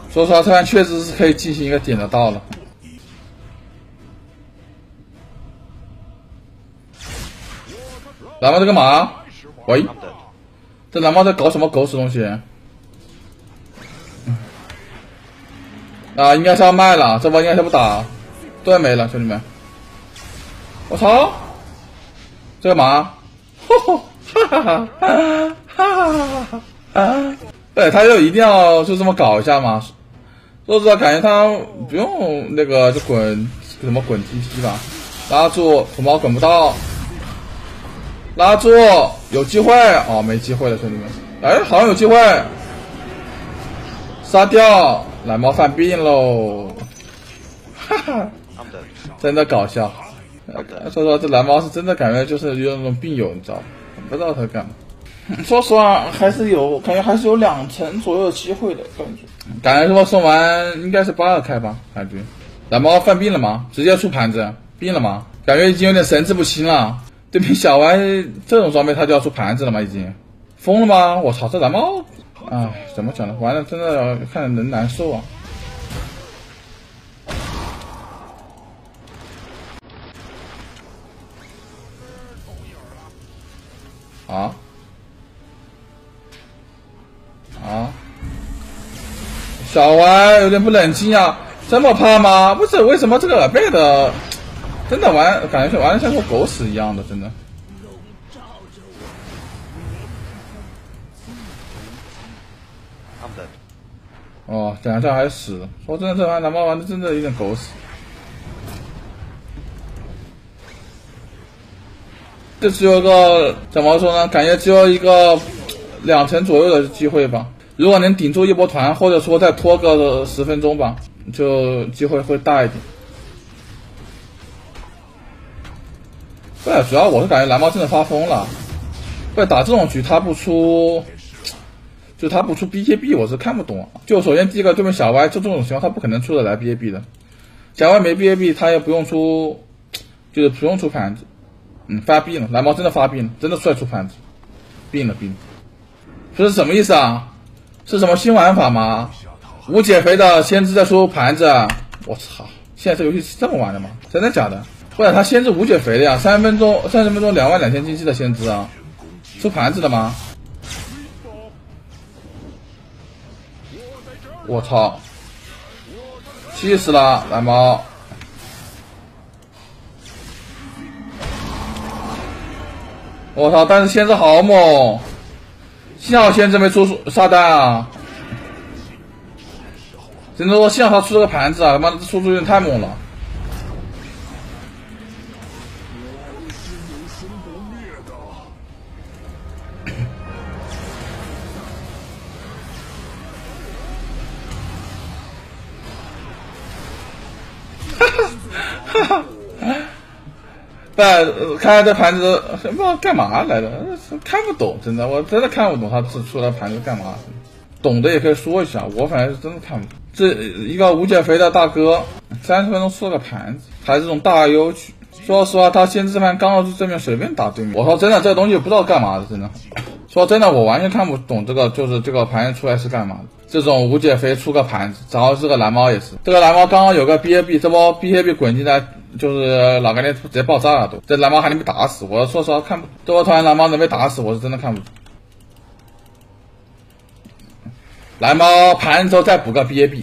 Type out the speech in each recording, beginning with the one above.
说实话，这盘确实是可以进行一个点的到了。蓝猫在干嘛？喂，这蓝猫在搞什么狗屎东西？啊，应该是要卖了，这波应该是不打，对没了，兄弟们。我操！这干嘛？哈哈哈哈哈哈哈！对，他就一定要就这么搞一下嘛。说实话，感觉他不用那个就滚什么滚 TP 吧，拉住土猫滚不到，拉住有机会哦，没机会了，兄弟们。哎，好像有机会，杀掉蓝猫犯病喽！哈哈，真的搞笑。说实话，这蓝猫是真的感觉就是有那种病友，你知道吗？不知道他干嘛。说实话，还是有感觉，还是有2成左右的机会的感觉。感觉说送完应该是8个开吧，感觉。蓝猫犯病了吗？直接出盘子，病了吗？感觉已经有点神志不清了。对面小歪这种装备他就要出盘子了吗？已经疯了吗？我操，这蓝猫，哎，怎么讲呢？完了，真的看着人难受啊。小歪有点不冷静啊，这么怕吗？不是，为什么这个耳背的真的感觉玩的像个狗屎一样的，真的。哦，两下还死，说真的，这盘蓝猫玩的真的有点狗屎。这只有个怎么说呢？感觉只有一个2成左右的机会吧。如果能顶住一波团，或者说再拖个10分钟吧，就机会会大一点。对，主要我是感觉蓝猫真的发疯了。对，打这种局他不出，就他不出 BKB， 我是看不懂。就首先第一个，对面小歪就这种情况他不可能出得来 BKB 的。小歪没 BKB， 他也不用出，就是不用出盘子。发病了，蓝猫真的发病了，真的出来出盘子，病了。这是什么意思啊？是什么新玩法吗？无减肥的先知在出盘子，我操！现在这游戏是这么玩的吗？真的假的？不然他先知无减肥的呀，30分钟22000经济的先知啊，出盘子的吗？我操！气死了，蓝猫！我操！但是先知好猛，幸好先知没出炸弹啊！只能说幸好他出了个盘子啊！他妈的，这输出有点太猛了。哈哈。看这盘子不知道干嘛来的，看不懂，真的，我真的看不懂他出来盘子干嘛。懂的也可以说一下，我反正是真的看不懂。这一个无减肥的大哥，30分钟出了个盘子，还是这种大优局。说实话，他先知这盘刚要正面随便打对面，我说真的，这个东西不知道干嘛的，真的。说真的，我完全看不懂这个，就是这个盘子出来是干嘛的。这种无减肥出个盘子，然后这个蓝猫也是，这个蓝猫刚刚有个 BAB， 这波 BAB 滚进来。就是老干爹直接爆炸了都，这蓝猫还能被打死，我说实话看不懂，这波团蓝猫能被打死，我是真的看不懂。蓝猫盘之后再补个 BAB，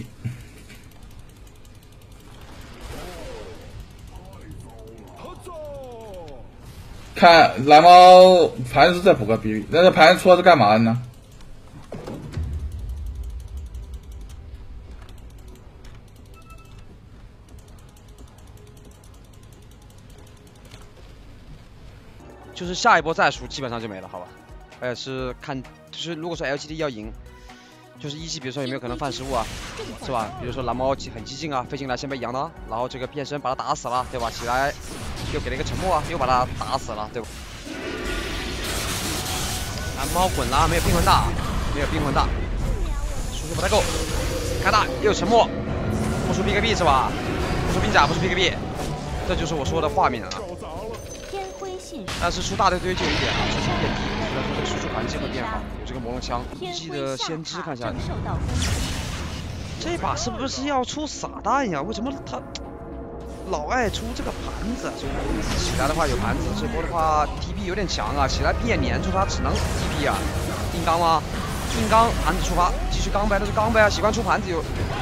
看蓝猫盘之后再补个 BAB， 那这盘出来是干嘛的呢？ 就是下一波再输，基本上就没了，好吧？是看，就是如果说 LGD 要赢，就是1G，比如说有没有可能犯失误啊，是吧？比如说蓝猫很激进啊，飞进来先被扬了，然后这个变身把他打死了，对吧？起来又给了一个沉默啊，又把他打死了，对吧？蓝猫滚了，没有冰魂大，输出不太够，开大又沉默，不出 BKB 是吧？不出冰甲，不出 BKB， 这就是我说的画面啊。但是出大队就有一点啊，输出变低，虽然说这个输出环境会变好，有这个魔龙枪，1G的先知看一下， 这把是不是要出撒旦呀？为什么他老爱出这个盘子？起来的话有盘子，这波的话 TP 有点强啊，起来必然黏住他，只能 TP 啊。硬刚吗？硬刚，盘子出发，继续刚呗，那就刚呗啊！习惯出盘子有。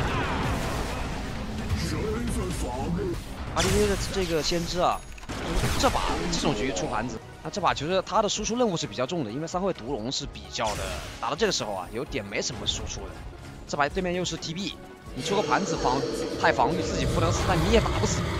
阿迪的这个先知啊，这把这种局出盘子，那这把其实他的输出任务是比较重的，因为3会毒龙是比较的，打到这个时候啊，有点没什么输出的。这把对面又是 TB， 你出个盘子太防御自己不能死，但你也打不死，